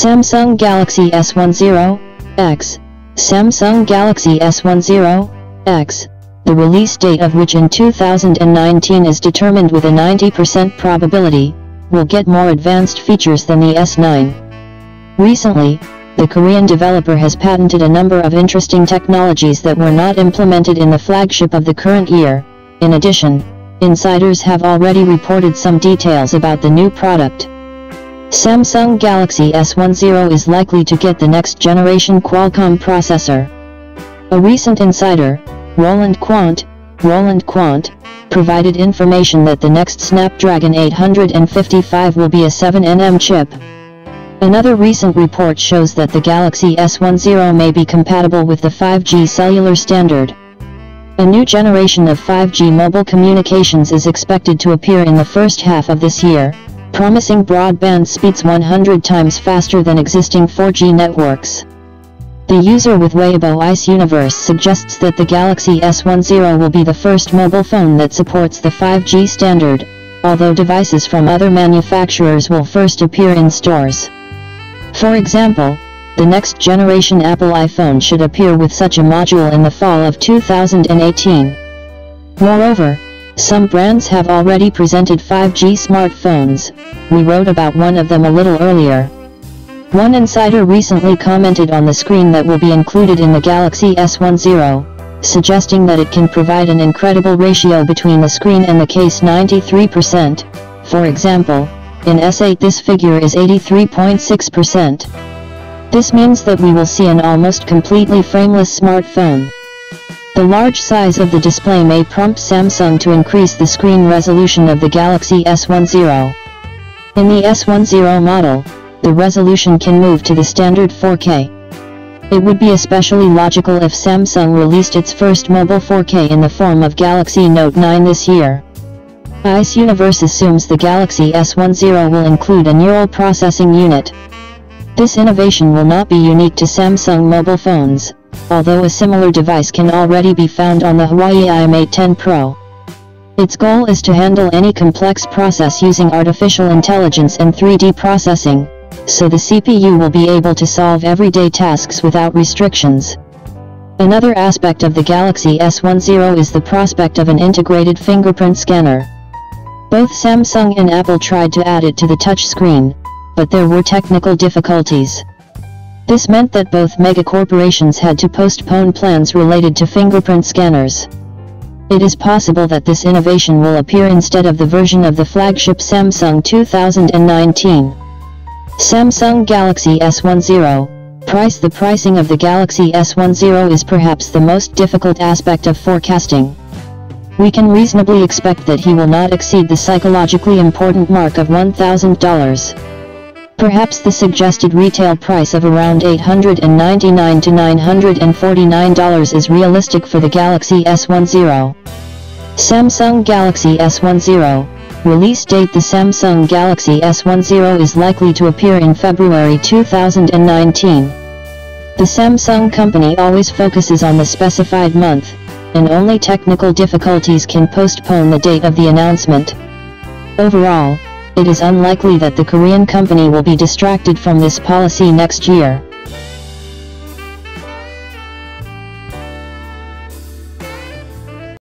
Samsung Galaxy S10X. Samsung Galaxy S10X, the release date of which in 2019 is determined with a 90% probability, will get more advanced features than the S9. Recently, the Korean developer has patented a number of interesting technologies that were not implemented in the flagship of the current year. In addition, insiders have already reported some details about the new product. Samsung Galaxy S10 is likely to get the next-generation Qualcomm processor. A recent insider, Roland Quant, provided information that the next Snapdragon 855 will be a 7nm chip. Another recent report shows that the Galaxy S10 may be compatible with the 5G cellular standard. A new generation of 5G mobile communications is expected to appear in the first half of this year, promising broadband speeds 100 times faster than existing 4G networks. The user with Weibo Ice Universe suggests that the Galaxy S10 will be the first mobile phone that supports the 5G standard, although devices from other manufacturers will first appear in stores. For example, the next generation Apple iPhone should appear with such a module in the fall of 2018. Moreover, some brands have already presented 5G smartphones. We wrote about one of them a little earlier. One insider recently commented on the screen that will be included in the Galaxy S10, suggesting that it can provide an incredible ratio between the screen and the case, 93%. For example, in S8 this figure is 83.6%. This means that we will see an almost completely frameless smartphone. The large size of the display may prompt Samsung to increase the screen resolution of the Galaxy S10. In the S10 model, the resolution can move to the standard 4K. It would be especially logical if Samsung released its first mobile 4K in the form of Galaxy Note 9 this year. Ice Universe assumes the Galaxy S10 will include a neural processing unit. This innovation will not be unique to Samsung mobile phones, although a similar device can already be found on the Huawei iMate 10 Pro. Its goal is to handle any complex process using artificial intelligence and 3D processing, so the CPU will be able to solve everyday tasks without restrictions. Another aspect of the Galaxy S10 is the prospect of an integrated fingerprint scanner. Both Samsung and Apple tried to add it to the touchscreen, but there were technical difficulties. This meant that both megacorporations had to postpone plans related to fingerprint scanners. It is possible that this innovation will appear instead of the version of the flagship Samsung 2019. Samsung Galaxy S10 price. The pricing of the Galaxy S10 is perhaps the most difficult aspect of forecasting. We can reasonably expect that he will not exceed the psychologically important mark of $1,000. Perhaps the suggested retail price of around $899 to $949 is realistic for the Galaxy S10. Samsung Galaxy S10 release date. The Samsung Galaxy S10 is likely to appear in February 2019. The Samsung company always focuses on the specified month, and only technical difficulties can postpone the date of the announcement. Overall, it is unlikely that the Korean company will be distracted from this policy next year.